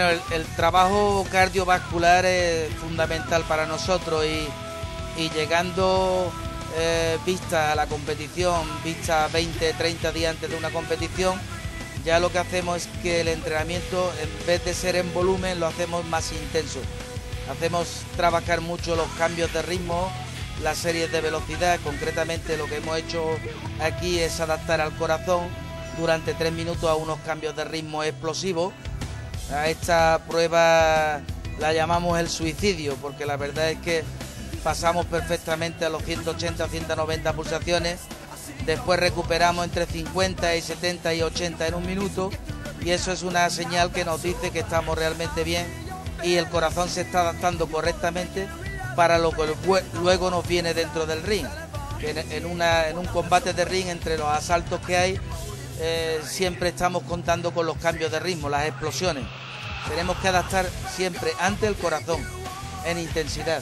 Bueno, el trabajo cardiovascular es fundamental para nosotros y llegando vista a la competición, vista 20, 30 días antes de una competición, ya lo que hacemos es que el entrenamiento, en vez de ser en volumen, lo hacemos más intenso. Hacemos trabajar mucho los cambios de ritmo, las series de velocidad. Concretamente lo que hemos hecho aquí es adaptar al corazón durante 3 minutos a unos cambios de ritmo explosivos. A esta prueba la llamamos el suicidio, porque la verdad es que pasamos perfectamente a los 180 o 190 pulsaciones, después recuperamos entre 50 y 70 y 80 en un minuto, y eso es una señal que nos dice que estamos realmente bien y el corazón se está adaptando correctamente para lo que luego nos viene dentro del ring. En un combate de ring, entre los asaltos que hay, siempre estamos contando con los cambios de ritmo, las explosiones. Tenemos que adaptar siempre ante el corazón en intensidad.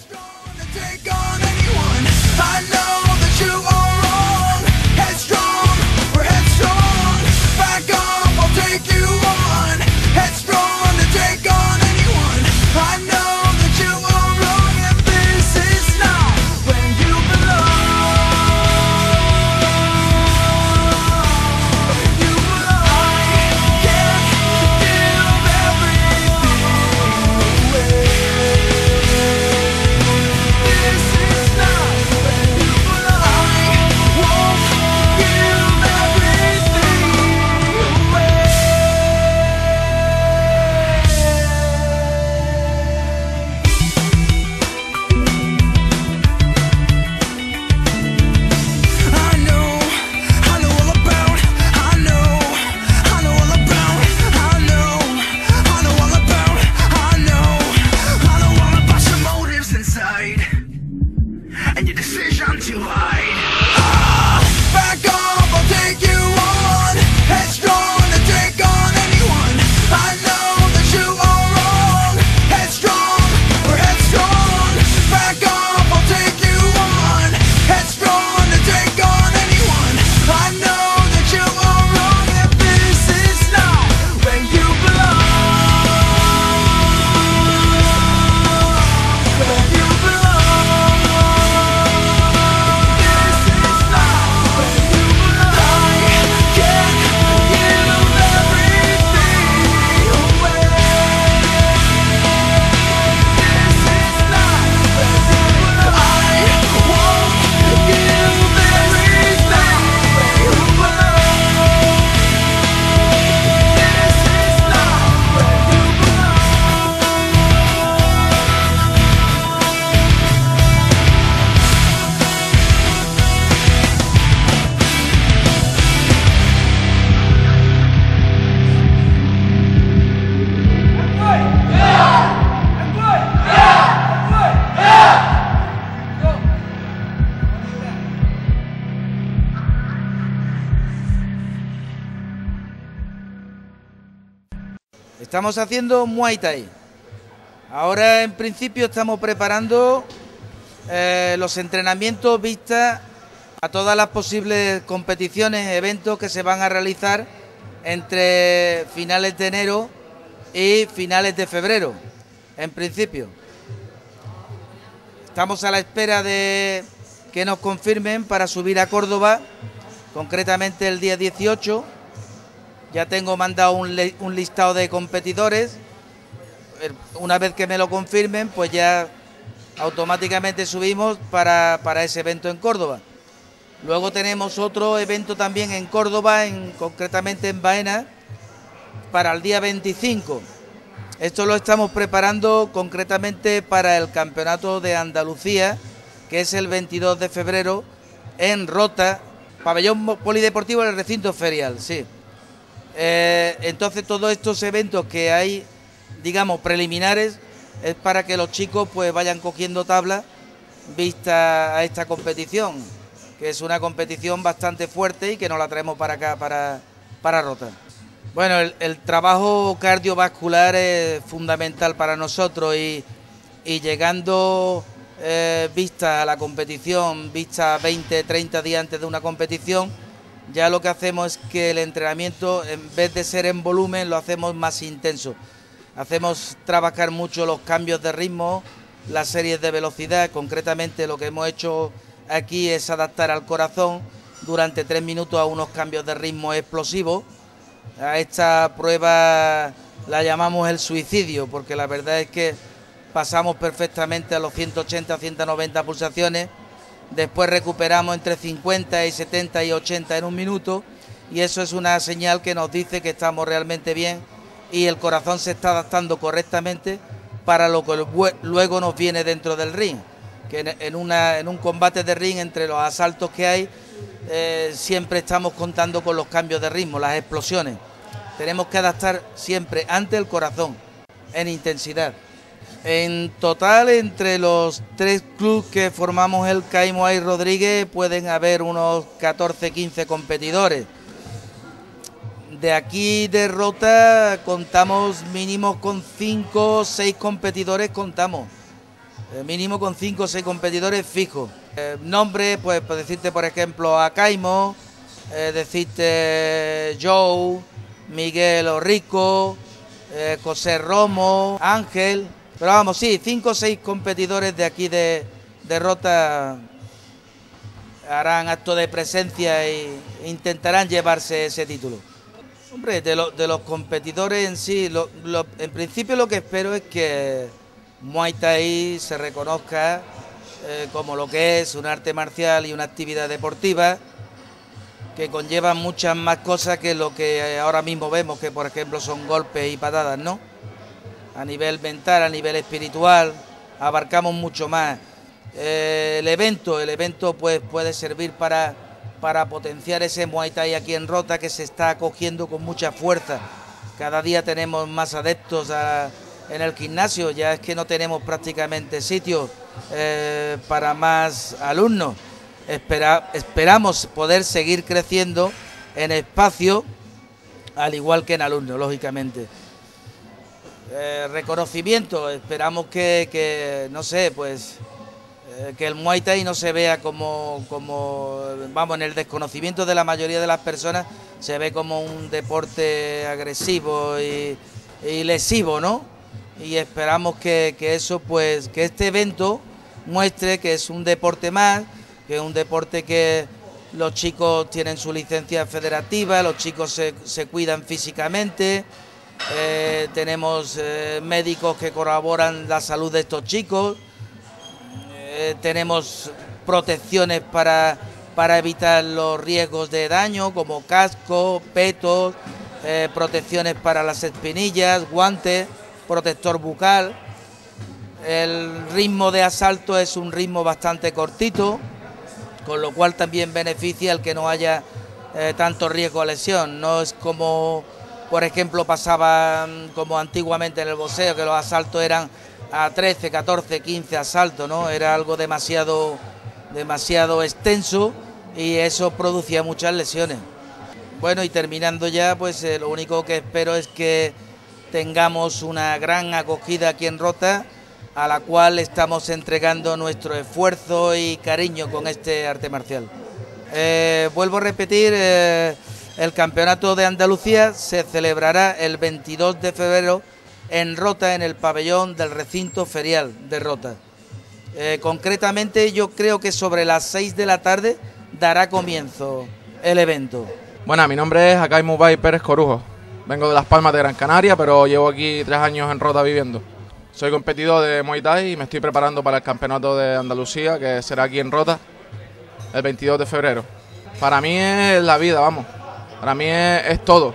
Estamos haciendo Muay Thai. Ahora en principio estamos preparando los entrenamientos vistas a todas las posibles competiciones, eventos que se van a realizar entre finales de enero y finales de febrero, en principio. Estamos a la espera de que nos confirmen para subir a Córdoba, concretamente el día 18. Ya tengo mandado un listado de competidores. Una vez que me lo confirmen, pues ya automáticamente subimos para ese evento en Córdoba. Luego tenemos otro evento también en Córdoba, concretamente en Baena, para el día 25. Esto lo estamos preparando concretamente para el Campeonato de Andalucía, que es el 22 de febrero en Rota, pabellón polideportivo del recinto ferial, sí. Entonces todos estos eventos que hay, digamos, preliminares, es para que los chicos pues vayan cogiendo tabla vista a esta competición, que es una competición bastante fuerte y que nos la traemos para acá, para Rota. Bueno, el trabajo cardiovascular es fundamental para nosotros y llegando vista a la competición, vista 20, 30 días antes de una competición, ya lo que hacemos es que el entrenamiento, en vez de ser en volumen, lo hacemos más intenso. Hacemos trabajar mucho los cambios de ritmo, las series de velocidad. Concretamente lo que hemos hecho aquí es adaptar al corazón durante 3 minutos a unos cambios de ritmo explosivos. A esta prueba la llamamos el suicidio, porque la verdad es que pasamos perfectamente a los 180, 190 pulsaciones, después recuperamos entre 50 y 70 y 80 en un minuto, y eso es una señal que nos dice que estamos realmente bien y el corazón se está adaptando correctamente para lo que luego nos viene dentro del ring, que en un combate de ring, entre los asaltos que hay, siempre estamos contando con los cambios de ritmo, las explosiones. Tenemos que adaptar siempre ante el corazón, en intensidad. En total, entre los 3 clubes que formamos el CAI Muay Rodríguez, pueden haber unos 14, 15 competidores. De aquí de Rota contamos mínimo con 5 o 6 competidores, contamos. Mínimo con 5 o 6 competidores fijos. Nombres, pues decirte por ejemplo a Caimo, decirte Joe, Miguel Orrico, José Romo, Ángel. Pero vamos, sí, 5 o 6 competidores de aquí de Rota harán acto de presencia e intentarán llevarse ese título. Hombre, de los competidores en sí, en principio lo que espero es que Muay Thai se reconozca como lo que es un arte marcial y una actividad deportiva que conlleva muchas más cosas que lo que ahora mismo vemos, que por ejemplo son golpes y patadas, ¿no? A nivel mental, a nivel espiritual, abarcamos mucho más. El evento pues puede servir para potenciar ese Muay Thai aquí en Rota, que se está acogiendo con mucha fuerza. Cada día tenemos más adeptos en el gimnasio, ya es que no tenemos prácticamente sitios para más alumnos. Esperamos poder seguir creciendo en espacio, al igual que en alumnos, lógicamente. Reconocimiento, esperamos que no sé, pues que el Muay Thai no se vea como vamos, en el desconocimiento de la mayoría de las personas, se ve como un deporte agresivo y lesivo, ¿no? Y esperamos que eso, pues, que este evento muestre que es un deporte más, que es un deporte que los chicos tienen su licencia federativa, los chicos se cuidan físicamente, tenemos médicos que colaboran la salud de estos chicos, tenemos protecciones para evitar los riesgos de daño, como casco, petos, protecciones para las espinillas, guantes, protector bucal. El ritmo de asalto es un ritmo bastante cortito, con lo cual también beneficia el que no haya tanto riesgo a lesión. No es como, por ejemplo, pasaba como antiguamente en el boxeo, que los asaltos eran a 13, 14, 15 asaltos, ¿no? Era algo demasiado extenso y eso producía muchas lesiones. Bueno, y terminando ya, pues lo único que espero es que tengamos una gran acogida aquí en Rota, a la cual estamos entregando nuestro esfuerzo y cariño con este arte marcial. Vuelvo a repetir, el Campeonato de Andalucía se celebrará el 22 de febrero en Rota, en el pabellón del recinto ferial de Rota. Concretamente yo creo que sobre las 6 de la tarde dará comienzo el evento. Bueno, mi nombre es Akai Mubay Pérez Corujo. Vengo de Las Palmas de Gran Canaria, pero llevo aquí 3 años en Rota viviendo. Soy competidor de Muay Thai y me estoy preparando para el Campeonato de Andalucía, que será aquí en Rota el 22 de febrero. Para mí es la vida, vamos. Para mí es todo.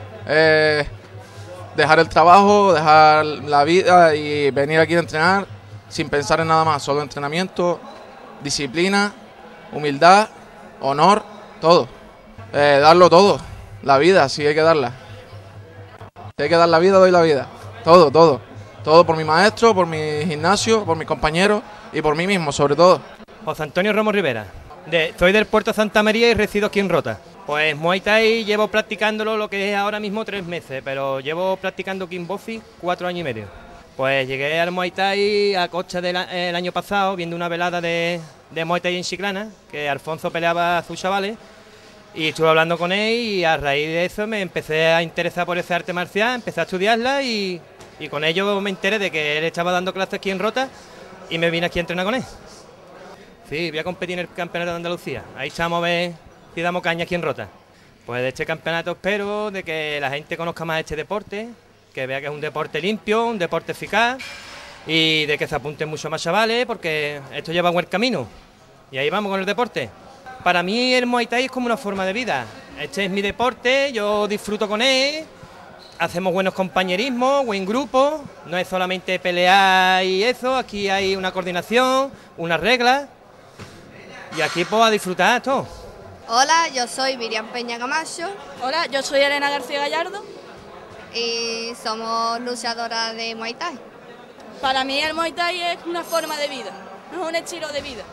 Dejar el trabajo, dejar la vida y venir aquí a entrenar sin pensar en nada más. Solo entrenamiento, disciplina, humildad, honor, todo. Darlo todo. La vida, sí hay que darla. Si hay que dar la vida, doy la vida. Todo, todo. Todo por mi maestro, por mi gimnasio, por mis compañeros y por mí mismo, sobre todo. José Antonio Romo Rivera. Soy del Puerto Santa María y resido aquí en Rota. Pues Muay Thai llevo practicándolo lo que es ahora mismo 3 meses, pero llevo practicando kickboxing 4 años y medio. Pues llegué al Muay Thai a costa el año pasado, viendo una velada de Muay Thai en Chiclana, que Alfonso peleaba a sus chavales, y estuve hablando con él y a raíz de eso me empecé a interesar por ese arte marcial, empecé a estudiarla y Y con ello me enteré de que él estaba dando clases aquí en Rota y me vine aquí a entrenar con él. Sí, voy a competir en el campeonato de Andalucía. Ahí estamos a ver si damos caña aquí en Rota. Pues de este campeonato espero de que la gente conozca más este deporte, que vea que es un deporte limpio, un deporte eficaz y de que se apunten mucho más chavales porque esto lleva buen camino. Y ahí vamos con el deporte. Para mí el Muay Thai es como una forma de vida. Este es mi deporte, yo disfruto con él, hacemos buenos compañerismos, buen grupo, no es solamente pelear y eso, aquí hay una coordinación, unas reglas y aquí pues a disfrutar todo. Hola, yo soy Miriam Peña Camacho. Hola, yo soy Elena García Gallardo. Y somos luchadoras de Muay Thai. Para mí el Muay Thai es una forma de vida, es un estilo de vida.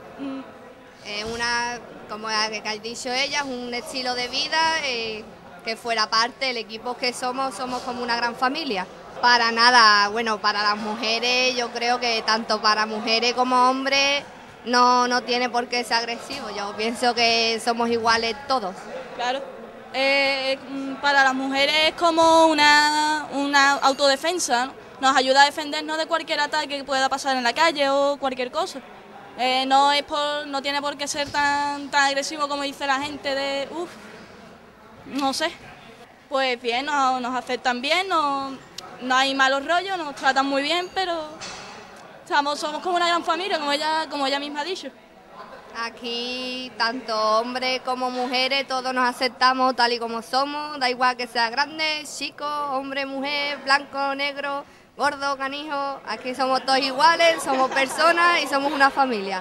Como ha dicho ella, es un estilo de vida que fuera parte, el equipo que somos como una gran familia. Para nada, bueno, para las mujeres, yo creo que tanto para mujeres como hombres no tiene por qué ser agresivo. Yo pienso que somos iguales todos. Claro, para las mujeres es como una autodefensa, ¿no? Nos ayuda a defendernos de cualquier ataque que pueda pasar en la calle o cualquier cosa. No tiene por qué ser tan agresivo como dice la gente de no sé. Pues bien, nos aceptan bien, no hay malos rollos, nos tratan muy bien, pero somos como una gran familia, como ella misma ha dicho. Aquí, tanto hombres como mujeres, todos nos aceptamos tal y como somos, da igual que sea grande, chico, hombre, mujer, blanco, negro, gordo, canijo, aquí somos todos iguales, somos personas y somos una familia.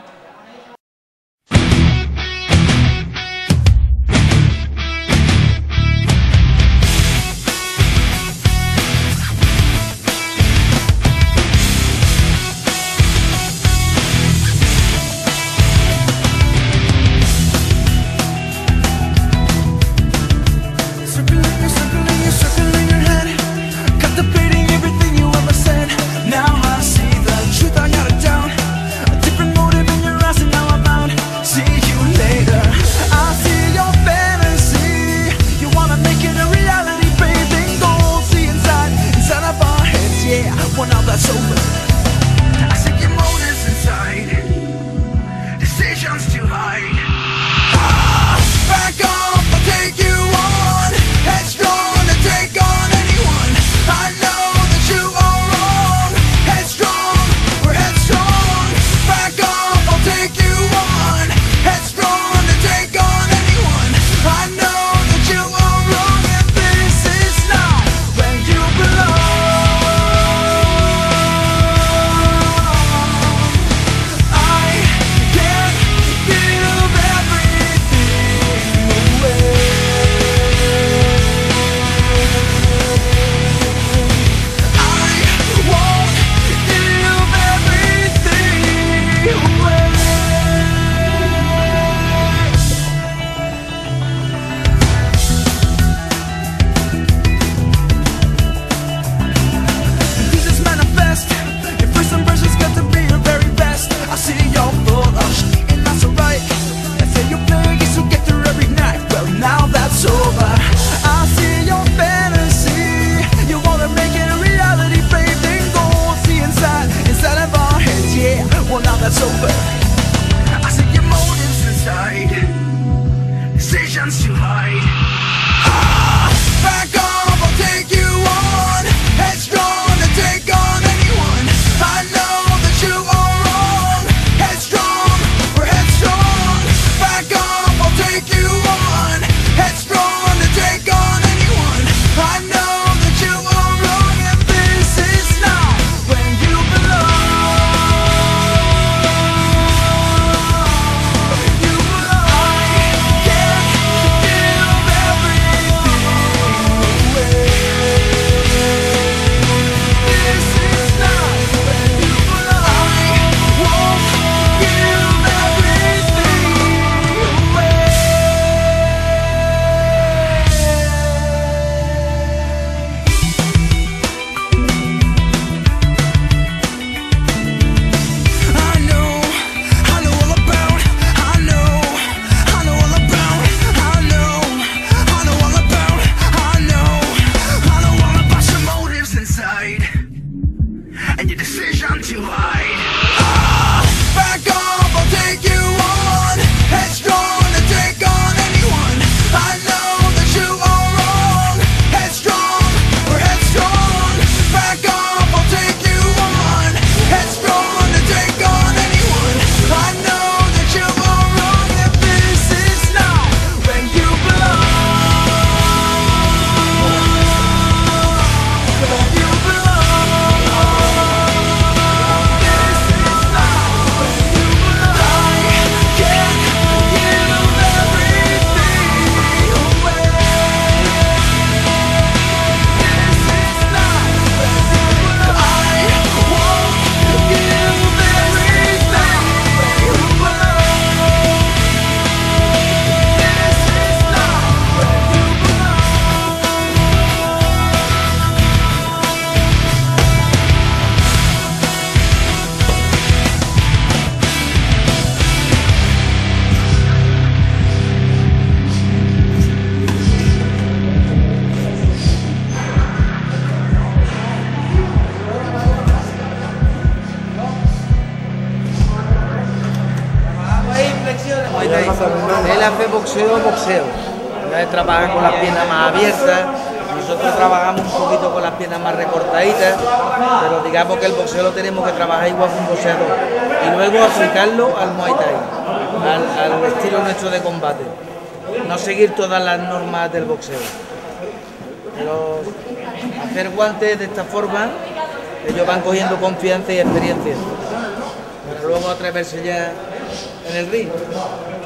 boxeo, boxeo. Ellos trabajan con las piernas más abiertas, nosotros trabajamos un poquito con las piernas más recortaditas, pero digamos que el boxeo lo tenemos que trabajar igual que un boxeador. Y luego aplicarlo al Muay Thai, al estilo nuestro de combate. No seguir todas las normas del boxeo. Pero hacer guantes de esta forma, ellos van cogiendo confianza y experiencia. Para luego atreverse ya en el ring.